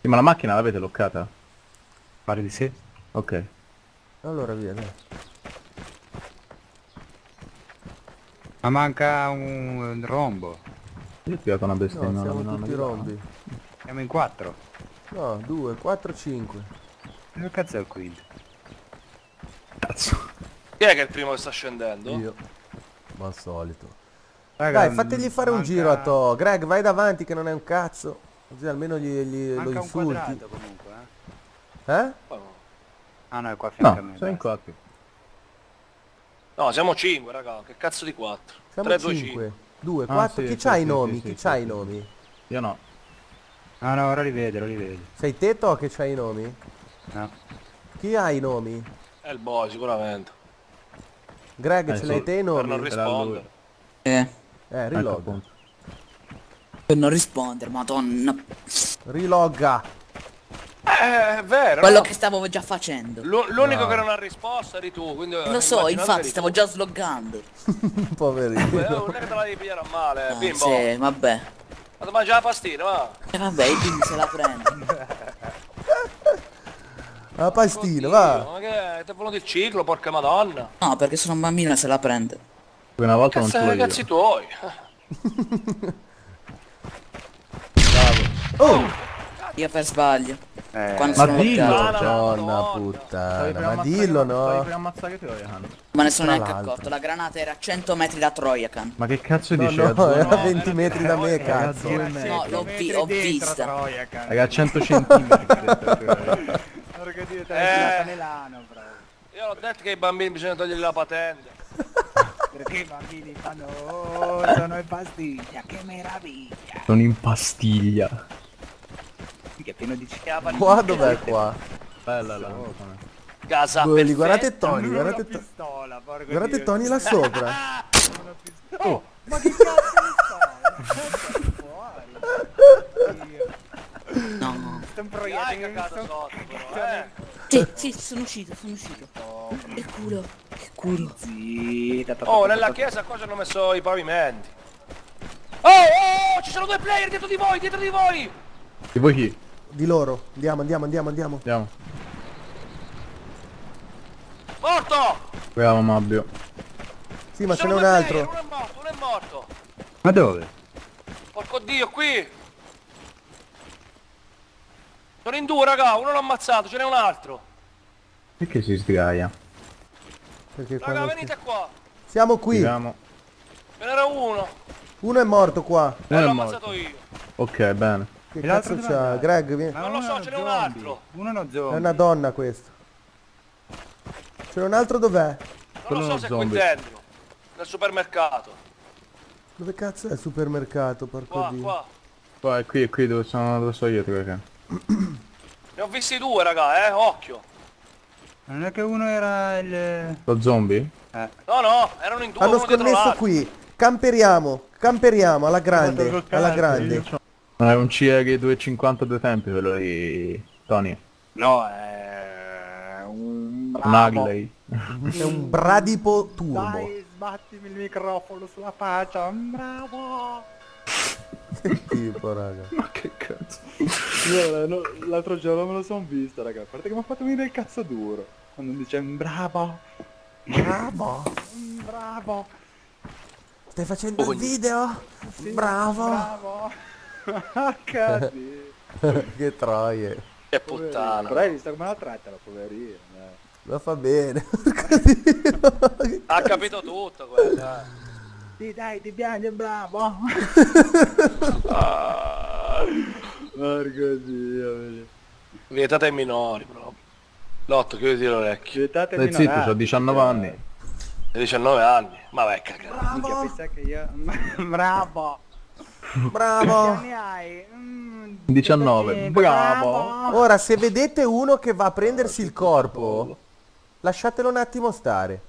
Sì, ma la macchina l'avete loccata? Pare di sì. Ok. Allora via, dai. Ma manca un rombo. Io ho tirato una No, bestemmia. siamo non tutti arrivava. rombi. Siamo in 4. No, 2, 4, 5. Dove cazzo è il quinto? Cazzo. Chi è che è il primo che sta scendendo? Io. Ma al solito. Raga, Dai, fategli fare un manca- giro a To. Greg, vai davanti che non è un cazzo. Così almeno lo Manca un insulti. quadrato comunque, Eh? Oh. Ah no, è qua a fianco a No, me. sei in basta. 4. No, siamo 5, raga. Che cazzo di 4? Siamo 3, 2, 5. 2, Ah, 4. sì, Chi sì, c'ha sì, i nomi? sì, Chi sì, c'ha sì, i sì. nomi? Io no. Ah no, ora li vedo. Sei te To che c'hai i nomi? No. Chi ha i nomi? È il boy, sicuramente. Greg, ce l'hai sì. te i Per non nomi? rispondere. Rilogga. appunto. Per non rispondere, madonna. Rilogga. È vero, Quello no? che stavo già facendo. L'unico No. che non ha risposto eri tu, quindi... Lo so, immaginate che infatti, eri stavo tu. già sloggando. Poverino. Non è che te la devi pigliare a male, bimbo. Sì, vabbè. Vado a mangiare la pastina, va. E vabbè, i bimbi se la prendono. La pastina, Oddio, va. ma che ti è venuto il ciclo, porca madonna. No, perché sono un bambino e se la prende. Una volta non ce l'ho io. Cazzi tuoi. Io per sbaglio. Quando Ma sono dillo! loggato. Madonna Madonna. puttana. Ma dillo, Stavi no? per ammazzare Trojan. Ma ne sono Tra neanche l'altro. accorto. La granata era a 100 metri da Troiacan. Ma che cazzo No, dice? no, era No, 20 era metri da me, era cazzo. No, l'ho vista. Raga, a 100 centimetri. Porca Dio, Eh. Milano, bro. Io l'ho detto che ai bambini bisogna togliere la patente. Perché i bambini fanno sono in pastiglia, che meraviglia. Sono in pastiglia. Che è pieno di Qua dov'è qua? Bella la Casa Quelli, perfetta. guardate Tony, guardate Tony. pistola, porca Guardate Dio. Tony là sopra. Oh, ma che cazzo di storia? No. Mi hai cagato sotto però, Sì, sono uscito. Che culo. Che culo. Zitta. Oh, nella chiesa qua ci hanno messo i pavimenti. Oh, ci sono due player dietro di voi, dietro di voi. E voi chi? Di loro. Andiamo. Andiamo. Morto! Bravo Mabbio. Sì, ma Ci ce sono n'è un due altro. player, uno è morto. Ma dove? Porco Dio, qui. Sono in due, raga, uno l'ho ammazzato, ce n'è un altro. Perché si sdraia? Perché Raga, quando... venite qua. Siamo qui. Vediamo. Ce n'era uno. Uno è morto qua. Uno è L'ho morto. ammazzato io. Ok, bene. Che E l'altro cazzo dove c'ha? è? Greg, vieni. Non lo uno so, è uno ce n'è un zombie. altro. Uno è uno È zombie. una donna questo. C'è un altro dov'è? Non Quello lo è so uno se è qui zombie. dentro. Nel supermercato. Dove cazzo è il supermercato, porco Qua, dio. qua. Qua è qui dove so io, raga. Ne ho visti due, raga, occhio. Non è che uno era il... Lo zombie? No, erano in due, Hanno uno dietro scommesso l'altro. qui. Camperiamo alla grande. Alla grande. Non è un CR 250 due tempi quello lì, Tony. No, è un Un Hagley. È un bradipo turbo. Dai, sbattimi il microfono sulla faccia. Bravo. Che tipo, raga. Ma che cazzo? Io l'altro giorno me lo son visto, raga. A parte che mi ha fatto venire il cazzo duro. Quando dice bravo. Bravo. Bravo. Stai facendo il video? Bravo. Bravo. Cazzo. Che troie. Che puttana. Però hai visto come la tratta la poverina. Lo fa bene. Ha capito tutto quello. Sì, dai, ti piace, bravo. Porco Dio. Vietate ai minori, proprio. Lotto, chiuditi l'orecchio. Vietate Stai zitto, ho 19 anni. 19 anni. Ma vai cagare. Minchia, pensa che io... Bravo. Bravo. Quanti anni hai? 19, 35, bravo. Ora, se vedete uno che va a prendersi il corpo, lasciatelo un attimo stare.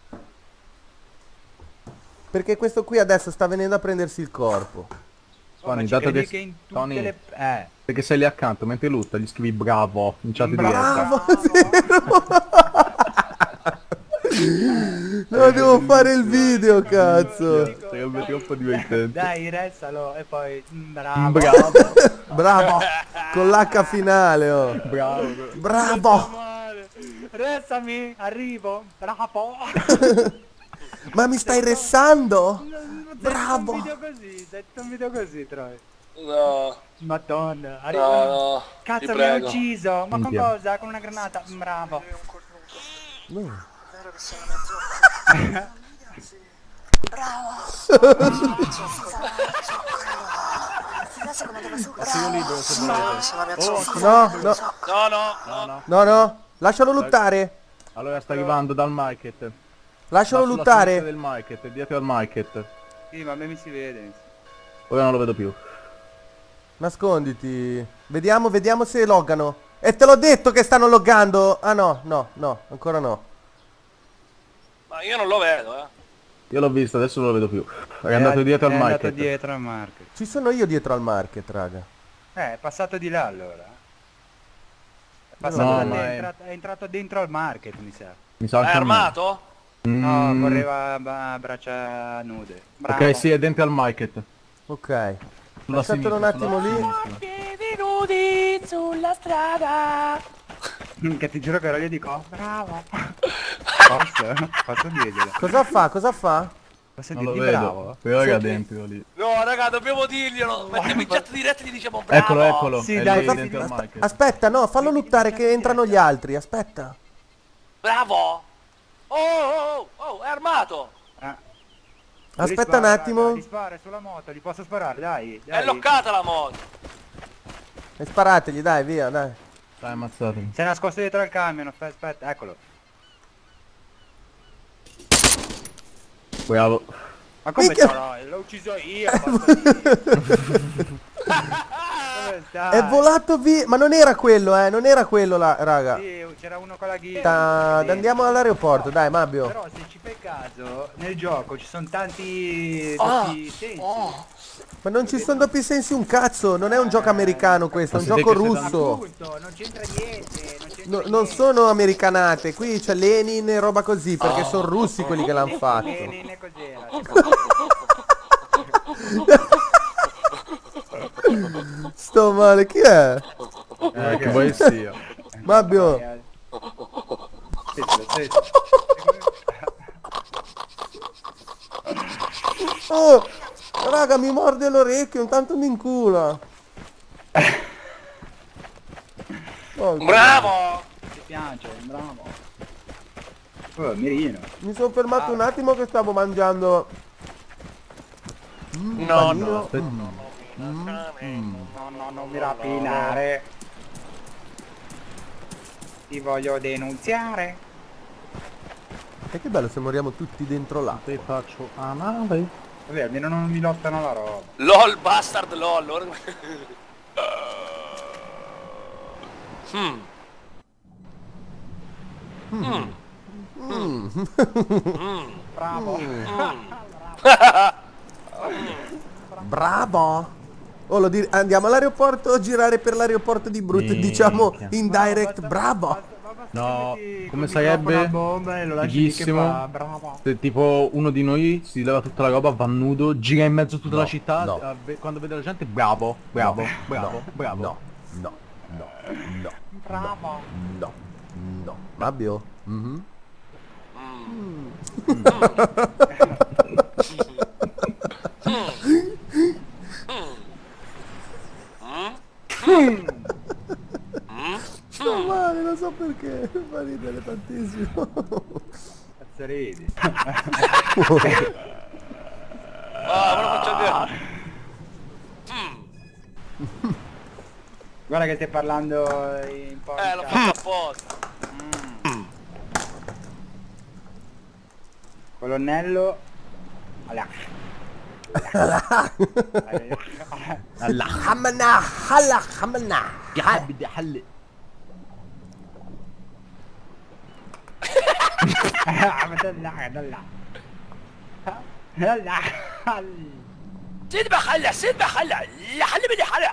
Perché questo qui adesso sta venendo a prendersi il corpo. Tony, Ma ci dato credi che... in tutte Tony, le... perché sei lì accanto, mentre lutta, gli scrivi bravo in chat diretta. Bravo. No, devo fare il video, cazzo. Sarebbe troppo divertente. Dai, restalo e poi... Bravo. Bravo. Bravo. Con l'H finale, oh. Bravo. Bravo. Restami, arrivo. Bravo. Ma mi stai ressando? Bravo. Bravo. Detto un video così, Troy. No, Madonna, no, no. Cazzo, ti mi ha prego. ucciso. Ma con Minchia. cosa? Con una granata. Bravo. No, no, No, no. no, no. Lascialo lottare. Allora sta arrivando dal market. Lascialo Va sulla lottare. sinistra del market, dietro al market. Sì, ma a me mi si vede. Ora non lo vedo più. Nasconditi. Vediamo, vediamo se loggano. E te l'ho detto che stanno loggando. Ah no, no, no, ancora no. Ma io non lo vedo, Io l'ho visto, adesso non lo vedo più. È andato dietro al È andato market. dietro al market. Ci sono io dietro al market, raga. È passato di là allora. È passato No, da ma dentro, è entrato dentro al market, mi sa. Mi sa È anche a me. armato? No, Mm, correva a braccia nude. Bravo. Ok, sì, è dentro al market. Ok. Sulla Lasciatelo un sinistra, attimo sulla lì. sinistra. Piedi nudi sulla strada. Che ti giuro che ora gli dico, bravo. Posso dirglielo? Cosa fa? Cosa fa? Posso Non lo dirgli vedo. bravo? Però era dentro lì. No, raga, dobbiamo dirglielo. Mettiamo in chat diretta e gli diciamo bravo. Eccolo, eccolo. Sì, è dai, lì cosa- dentro al market. Aspetta, no, fallo lottare che entrano gli altri. Aspetta. Bravo. Oh, è armato. Ah. Aspetta Gli spara, un attimo. raga, gli spara sulla moto, gli posso sparare, dai. È loccata la moto. E sparategli, dai, via, dai. Dai, ammazzatemi. Si è nascosto dietro al camion, aspetta, eccolo. Bravo. Ma come Minchia. c'ho? L'ho ucciso io, Dove stai? È volato via. Ma non era quello, non era quello là, raga. Sì, c'era uno con la ghida. Andiamo all'aeroporto, dai, Mabbio. Però se ci fai caso, nel gioco ci sono tanti doppi sensi. Ma non ci sono doppi sensi un cazzo. Non è un gioco americano questo, è un Ma gioco siete che siete russo. Appunto, non c'entra niente, Non sono americanate. Qui c'è Lenin e roba così, perché sono russi quelli che l'hanno fatto. Lenin e cos'era? Sto male, chi è? Che vuoi sia. Mabbio. Oh, raga, mi morde l'orecchio, intanto mi incula. Oh, Bravo. Ti piace, bravo. Oh, mirino. mi sono fermato un attimo che stavo mangiando. No, panino. Aspetta. No, non mi rapinare. Ti voglio denunziare. E che bello se moriamo tutti dentro là. Te faccio a nave. Vabbè, almeno non mi lottano la roba. LOL, bastard LOL. Bravo. Bravo. Oh, andiamo all'aeroporto a girare per l'aeroporto di Brut. Minchia. Diciamo in direct, bravo. No, come Col microfono a sarebbe bomba e lo lasci lì che fighissimo fa, bravo. se tipo uno di noi si leva tutta la roba, va nudo, gira in mezzo a tutta No, la città, no. quando vede la gente, bravo, bravo, bravo, bravo. No, no, no, no, Bravo. no, no. Mabbio? Mhm. Sto male, non so perché, fa ridere tantissimo. Cazzo ridi. Ah, me lo faccio vedere. Guarda che stai parlando in porca. L'ho fatto apposta. Colonnello. Allà. Hamana, halla, hamana. يا حبيبي حل سيدبخ هلا سيدبخ هلا حل بدي حلا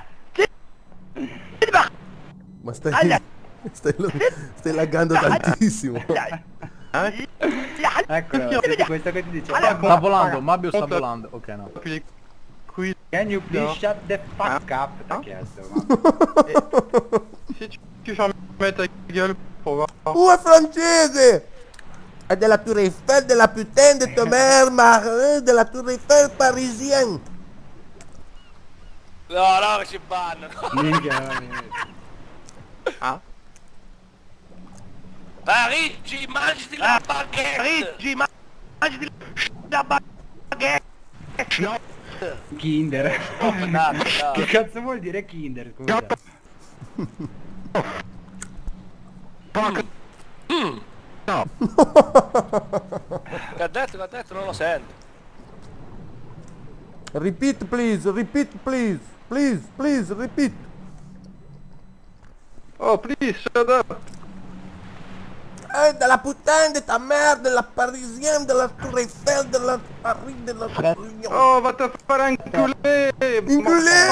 Ma stai laggando tantissimo. يا حل Eccolo, senti questo che ti dice. Sta volando, Mabbio sta volando. Ok, no. Can you please shut the fuck up? T'ha chiesto, ma... Se ci fa mettere il po'. È francese! È della Tour Eiffel, della putain de Tomer, della Tour Eiffel parisienne. No, no, che ci bannano. Minchia, Parigi, mangiati la baguette. Parigi, mangiati la baguette. No. Kinder. No. Che cazzo vuol dire Kinder, scusa? Che ha detto, non lo sento. Repeat please, please. Please, repeat. Oh, please, shut up. Della putain de ta mère, della parisienne, della Tour Eiffel, della Paris, della... Oh, va a fare un culé. Inculé!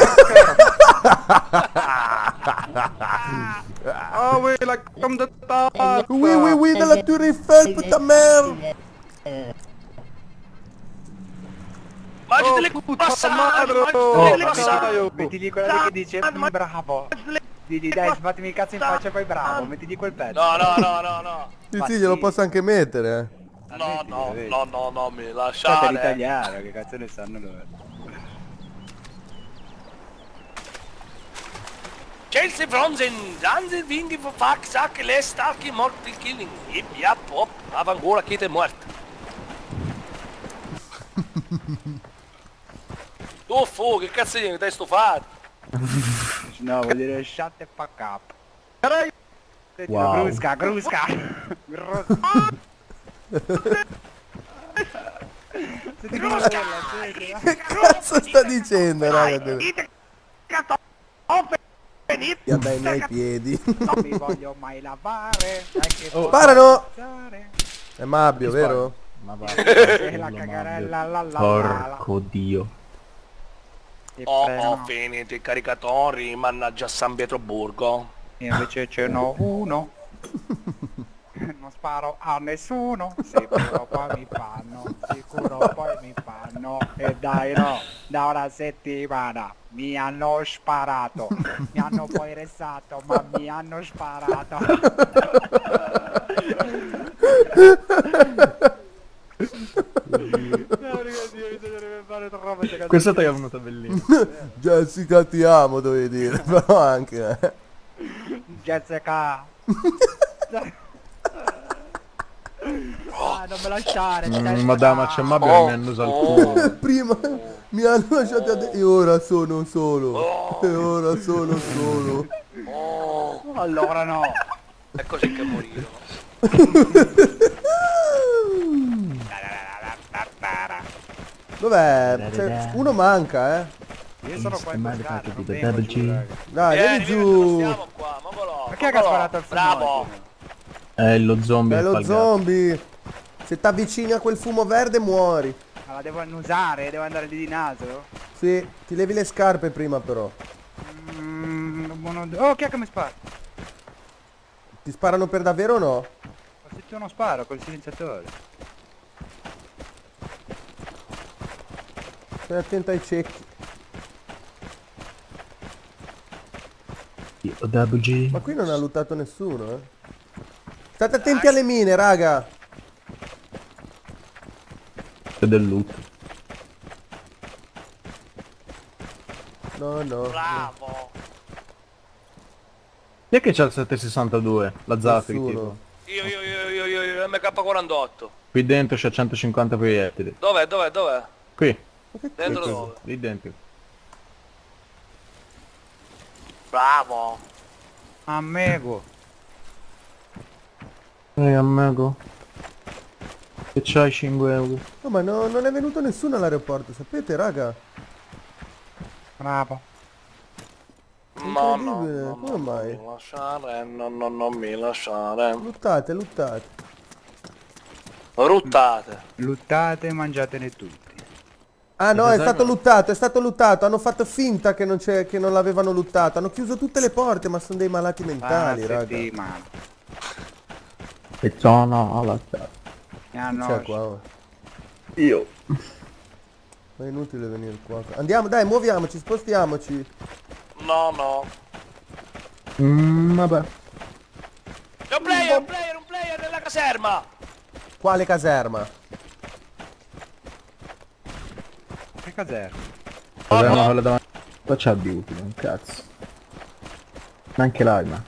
Oh, oui, la comme de ta. Oui, della Tour Eiffel, puta mère! Mangiati le puta croissant, madre. mangiati le croissant. Mettigli quella lì che dice bravo. Digli dai, sbattimi il cazzo in faccia e poi bravo, mettigli quel pezzo. No. Sì, glielo posso anche mettere, No, mi State lasciare. l'italiano, che cazzo ne sanno loro. Chelsea Fronzen, Zanzi, Vinghi, Fuck, Sack, Le Starchi, Morti, Killing, Yip, Yap, Pop, Avangora, Kite, Muerta. Tu fu, che cazzo di stai stufato? No, vuol dire shut the fuck up. Wow. Grusca. Che cazzo sta dicendo, raga? Io dai miei piedi. Non mi voglio mai lavare. Sparano! È Mabbio, vero? Ma va. La cagarella, Porco dio. Ho finito i caricatori, mannaggia San Pietroburgo. Invece ce n'ho uno. Non sparo a nessuno. Sicuro poi mi fanno. E dai no, da una settimana mi hanno sparato. Mi hanno poi ressato, ma mi hanno sparato. Questa ti è venuta bellissima. Jessica ti amo, dovevi dire, però anche Jessica. Non me lasciare. Madama, c'è Mabbio che mi hanno usato il culo. Prima mi hanno lasciato e ora sono solo. E ora sono solo. Allora no. È così che morirono. Dov'è? Cioè, uno manca, Io sono qua in Toscana, non vengo Double giù, G. raga. Dai, vieni non giù. stiamo qua, mogolo. Ma chi è che ha sparato al Bravo. È lo zombie. È lo spalgato. zombie. Se t'avvicini a quel fumo verde muori. Ma la devo annusare? Devo andare lì di naso? Sì, ti levi le scarpe prima però. Oh, chi è che mi spara? Ti sparano per davvero o no? Ho sentito uno sparo col silenziatore. Stai attento ai cecchi. Double G. Ma qui non ha lottato nessuno, State attenti alle mine, raga. C'è del loot. No. Bravo. Chi è che c'ha il 762? La Zaffi Nessuno. tipo. Io, MK48. Qui dentro c'è 150 proiettili. Dov'è? Qui. Dentro dove? Lì dentro. Bravo. Ammego. Amico. Che c'hai 5 euro? No, ma non è venuto nessuno all'aeroporto, sapete, raga? Bravo. No, Come mai? mi lasciare, non mi lasciare. Luttate. Ruttate. Luttate e mangiatene tutti. Ah no, è stato luttato, hanno fatto finta che non l'avevano luttato, hanno chiuso tutte le porte, ma sono dei malati mentali, raga. Settimana. E sono alla Ah, Chi no. c'è qua? Oh? Io. Ma è inutile venire qua. Andiamo, dai, muoviamoci, spostiamoci. No, no. Vabbè. C'è un player nella caserma! Quale caserma? Che cos'è? Avevamo quella davanti. Qua c'ha di utile, un cazzo. Neanche l'arma.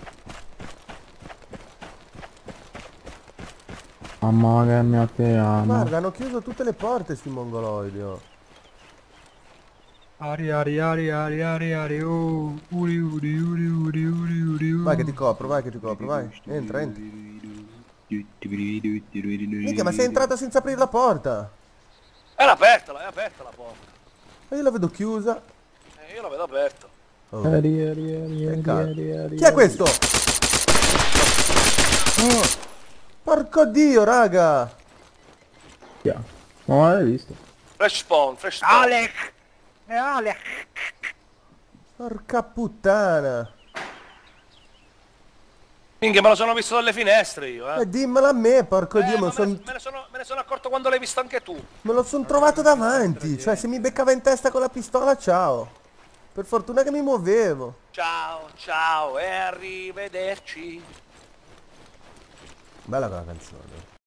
Mamma che mia te amo. Guarda, hanno chiuso tutte le porte sti mongoloidi. Oh. Ari, uri, Vai che ti copro, vai. Entra. Minchia, ma sei entrato senza aprire la porta. È aperta la porta. Ma io la vedo chiusa. Io la vedo aperta. Oh. Peccato. Chi è questo? Oh. Porco dio, raga. Ma l'hai visto? Fresh spawn. Alec! È Alec! Porca puttana. Minchia, me lo sono visto dalle finestre io, Dimmela a me, porco dio, ma me me ne sono accorto quando l'hai visto anche tu. lo son trovato davanti. Cioè, se mi beccava in testa con la pistola, ciao. Per fortuna che mi muovevo. Ciao e arrivederci. Bella quella canzone.